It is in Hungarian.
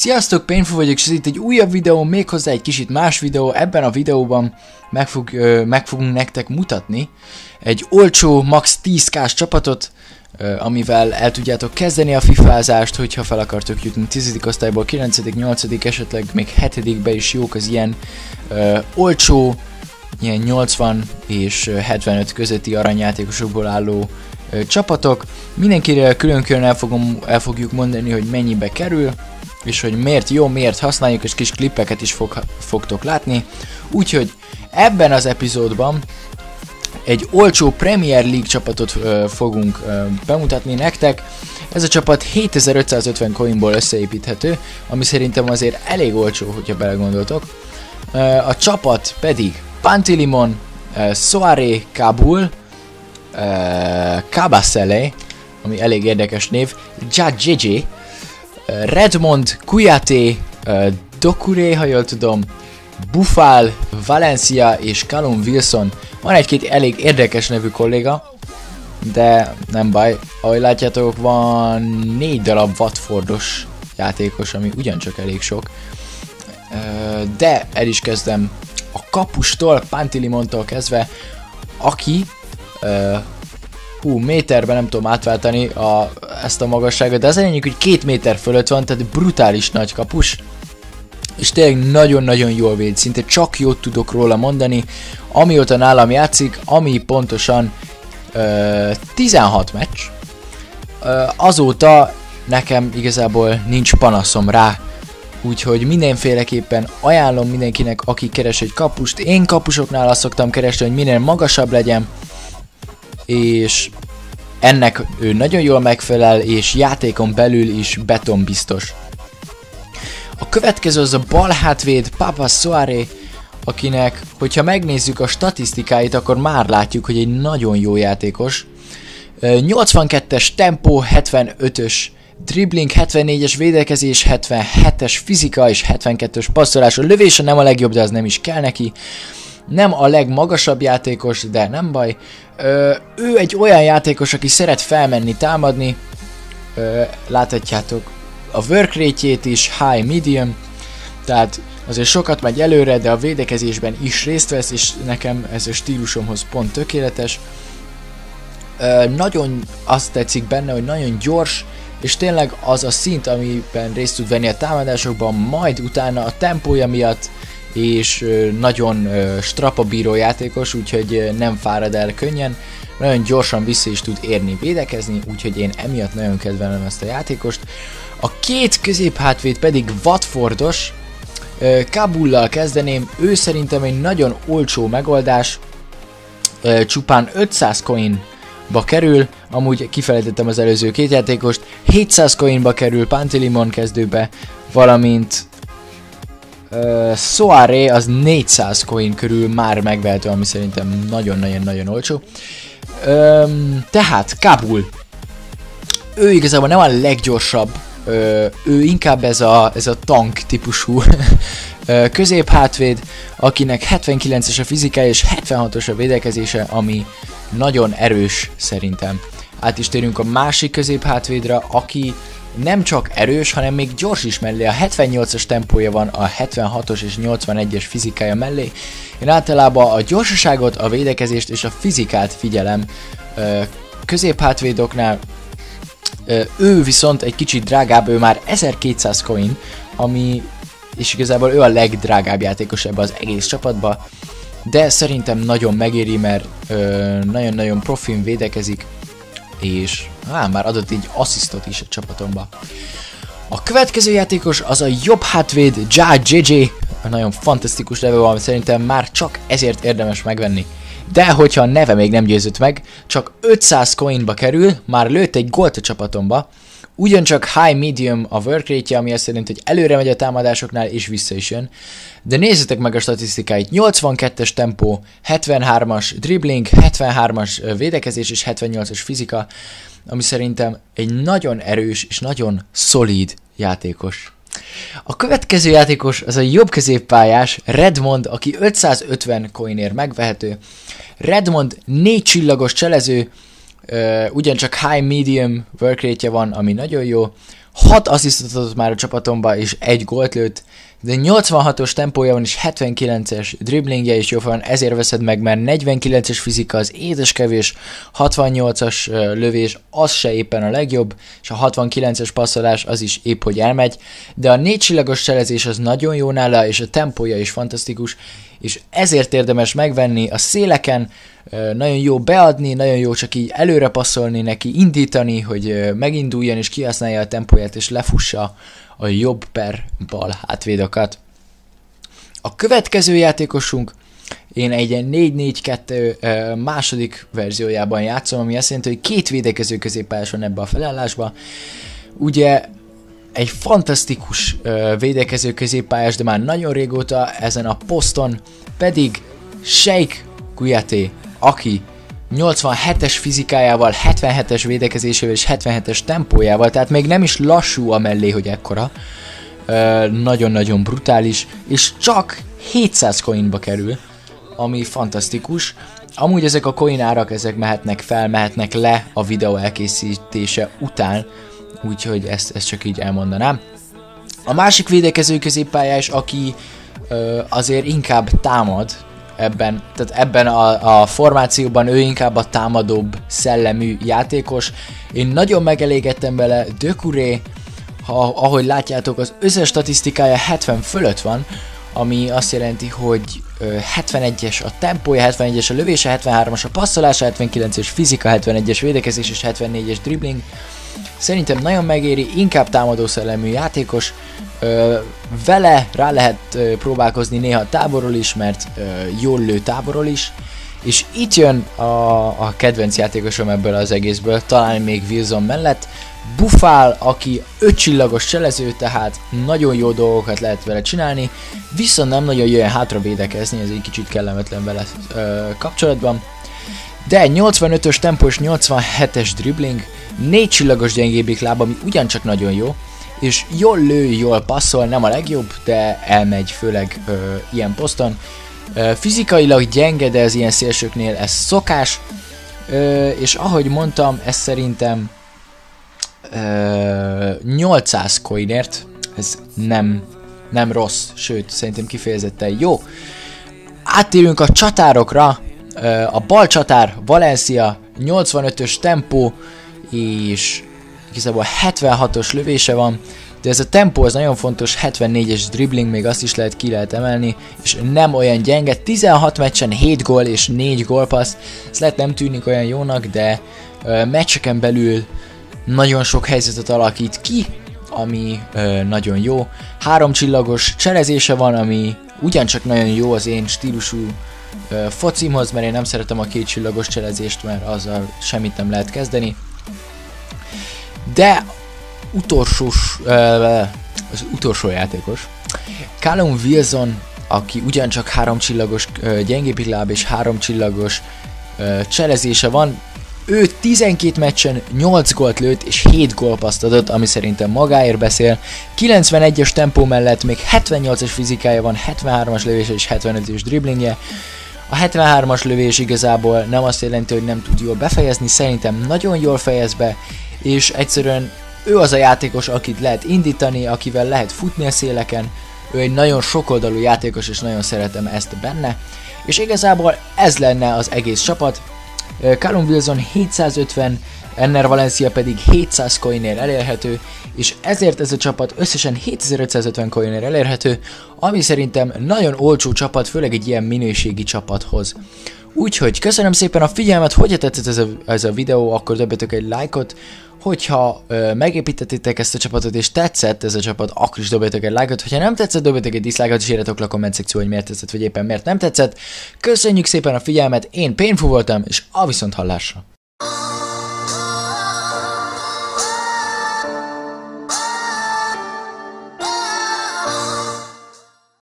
Sziasztok, Painful vagyok, és ez itt egy újabb videó, méghozzá egy kicsit más videó. Ebben a videóban meg fogunk nektek mutatni egy olcsó, max 10k-s csapatot, amivel el tudjátok kezdeni a fifázást, hogyha fel akartok jutni 10. osztályból 9., 8., esetleg még 7-be is jók az ilyen olcsó, ilyen 80 és 75 közötti aranyjátékosokból álló csapatok. Mindenkire külön-külön el fogjuk mondani, hogy mennyibe kerül, és hogy miért jó, miért használjuk, és kis klippeket is fogtok látni. Úgyhogy ebben az epizódban egy olcsó Premier League csapatot fogunk bemutatni nektek. Ez a csapat 7550 coinból összeépíthető, ami szerintem azért elég olcsó, hogyha belegondoltok. A csapat pedig Pantilimon, Soare Kabul, Kabasele, ami elég érdekes név, Jadjeje, Redmond, Kouyaté, Doucouré, ha jól tudom, Boufal, Valencia és Callum Wilson. Van egy-két elég érdekes nevű kolléga, de nem baj. Ahogy látjátok, van 4 darab Watfordos játékos, ami ugyancsak elég sok. De el is kezdem a kapustól, Pantilimontól kezdve, aki méterben nem tudom átváltani ezt a magasságot, de az lényeg, hogy 2 méter fölött van, tehát brutális nagy kapus, és tényleg nagyon-nagyon jól véd, szinte csak jót tudok róla mondani, amióta nálam játszik, ami pontosan 16 meccs, azóta nekem igazából nincs panaszom rá, úgyhogy mindenféleképpen ajánlom mindenkinek, aki keres egy kapust. Én kapusoknál azt szoktam keresni, hogy minél magasabb legyen, és ennek ő nagyon jól megfelel, és játékon belül is betonbiztos. A következő az a bal hátvéd Papa Soare, akinek, hogyha megnézzük a statisztikáit, akkor már látjuk, hogy egy nagyon jó játékos. 82-es tempó, 75-ös dribbling, 74-es védekezés, 77-es fizika és 72-es passzolás. A lövése nem a legjobb, de az nem is kell neki. Nem a legmagasabb játékos, de nem baj. Ő egy olyan játékos, aki szeret felmenni, támadni. Láthatjátok a work rate-jét is, high, medium. Tehát azért sokat megy előre, de a védekezésben is részt vesz, és nekem ez a stílusomhoz pont tökéletes. Nagyon azt tetszik benne, hogy nagyon gyors, és tényleg az a szint, amiben részt tud venni a támadásokban, majd utána a tempója miatt, és nagyon strapabíró játékos, úgyhogy nem fárad el könnyen, nagyon gyorsan vissza is tud érni, védekezni, úgyhogy én emiatt nagyon kedvelem ezt a játékost. A két középhátvéd pedig Watfordos, Kabullal kezdeném, ő szerintem egy nagyon olcsó megoldás, csupán 500 coinba kerül, amúgy kifelejtettem az előző két játékost, 700 coinba kerül Pantilimon kezdőbe, valamint Soare az 400 coin körül már megvehető, ami szerintem nagyon-nagyon olcsó. Tehát Kabul, ő igazából nem a leggyorsabb, ő inkább ez a tank típusú középhátvéd, akinek 79-es a fizikája és 76-os a védekezése, ami nagyon erős szerintem. Át is térünk a másik középhátvédre, aki nem csak erős, hanem még gyors is mellé. A 78-as tempója van a 76-os és 81-es fizikája mellé. Én általában a gyorsaságot, a védekezést és a fizikát figyelem középhátvédoknál. Ő viszont egy kicsit drágább, ő már 1200 coin, ami, és igazából ő a legdrágább játékos ebbe az egész csapatba, de szerintem nagyon megéri, mert nagyon-nagyon profin védekezik, és már adott egy asszisztot is a csapatomba. A következő játékos az a jobb hátvéd Jadjeje, nagyon fantasztikus neve van, szerintem már csak ezért érdemes megvenni. De hogyha a neve még nem győzött meg, csak 500 coinba kerül, már lőtt egy gólt a csapatomba, ugyancsak high medium a work rate-je, ami azt jelenti, hogy előre megy a támadásoknál és vissza is jön. De nézzétek meg a statisztikáit, 82-es tempó, 73-as dribbling, 73-as védekezés és 78-as fizika, ami szerintem egy nagyon erős és nagyon szolíd játékos. A következő játékos az a jobb középpályás Redmond, aki 550 coinért megvehető. Redmond 4 csillagos cselező, ugyancsak high medium work rate-je van, ami nagyon jó. 6 asszisztot adott már a csapatomba, és 1 gólt lőtt, de 86-os tempója van, és 79-es driblingje is jó van, ezért veszed meg, mert 49-es fizika az édeskevés, 68-as lövés az se éppen a legjobb, és a 69-es passzolás az is épp hogy elmegy, de a 4 csillagos cselezés az nagyon jó nála, és a tempója is fantasztikus, és ezért érdemes megvenni a széleken, nagyon jó beadni, nagyon jó csak így előre passzolni neki, indítani, hogy meginduljon és kihasználja a tempóját, és lefussa a jobb per bal hátvédokat. A következő játékosunk, én egy 4-4-2 második verziójában játszom, ami azt jelenti, hogy 2 védekező középpályás van ebbe a felállásba. Ugye egy fantasztikus védekező középpályás, de már nagyon régóta ezen a poszton, pedig Sheikh Kouyaté, aki 87-es fizikájával, 77-es védekezésével és 77-es tempójával, tehát még nem is lassú amellé, hogy ekkora. Nagyon-nagyon brutális, és csak 700 coinba kerül, ami fantasztikus. Amúgy ezek a coin árak, ezek mehetnek fel, mehetnek le a videó elkészítése után, úgyhogy ezt csak így elmondanám. A másik védekező középpályás, aki azért inkább támad, ebben a formációban ő inkább a támadóbb szellemű játékos. Én nagyon megelégedtem vele, Doucouré, ahogy látjátok, az összes statisztikája 70 fölött van, ami azt jelenti, hogy 71-es a tempója, 71-es a lövése, 73-as a passzolása, 79-es fizika, 71-es védekezés és 74-es dribbling. Szerintem nagyon megéri, inkább támadó szellemű játékos, vele rá lehet próbálkozni néha távolról is, mert jól lő távolról is, és itt jön a kedvenc játékosom ebből az egészből, talán még Wilson mellett, Buffal, aki 5 csillagos cselező, tehát nagyon jó dolgokat lehet vele csinálni, viszont nem nagyon jöjjön hátra védekezni, ez egy kicsit kellemetlen vele kapcsolatban. De 85-ös tempó és 87-es dribbling, 4 csillagos gyengébbik láb, ami ugyancsak nagyon jó, és jól lő, jól passzol, nem a legjobb, de elmegy főleg ilyen poszton. Fizikailag gyenge, de ez ilyen szélsőknél ez szokás, és ahogy mondtam, ez szerintem 800 coinért, ez nem rossz, sőt, szerintem kifejezetten jó. Áttérünk a csatárokra, a bal csatár Valencia, 85-ös tempó, és igazából 76-os lövése van, de ez a tempó az nagyon fontos, 74-es dribbling, még azt is ki lehet emelni, és nem olyan gyenge, 16 meccsen 7 gól és 4 gólpassz, ez lehet nem tűnik olyan jónak, de meccseken belül nagyon sok helyzetet alakít ki, ami nagyon jó. 3 csillagos cselezése van, ami ugyancsak nagyon jó az én stílusú focimhoz, mert én nem szeretem a 2 csillagos cselezést, mert azzal semmit nem lehet kezdeni. De az utolsó játékos, Callum Wilson, aki ugyancsak 3 csillagos gyengébbik láb és 3 csillagos cselezése van, ő 12 meccsen 8 gólt lőtt és 7 gólpaszt adott, ami szerintem magáért beszél. 91-es tempó mellett még 78-as fizikája van, 73-as lövése és 75-ös driblingje. A 73-as lövés igazából nem azt jelenti, hogy nem tud jól befejezni, szerintem nagyon jól fejez be, és egyszerűen ő az a játékos, akit lehet indítani, akivel lehet futni a széleken, ő egy nagyon sokoldalú játékos, és nagyon szeretem ezt benne, és igazából ez lenne az egész csapat. Callum Wilson 750, Enner Valencia pedig 700 coinért elérhető, és ezért ez a csapat összesen 7550 coinért elérhető, ami szerintem nagyon olcsó csapat, főleg egy ilyen minőségi csapathoz. Úgyhogy köszönöm szépen a figyelmet, hogyha tetszett ez a videó, akkor dobjatok egy lájkot, hogyha megépítettétek ezt a csapatot és tetszett ez a csapat, akkor is dobjatok egy lájkot, hogyha nem tetszett, dobjatok egy dislike-ot és írjatok le a komment szekció, hogy miért tetszett, vagy éppen miért nem tetszett. Köszönjük szépen a figyelmet, én Painful voltam, és a viszonthallásra!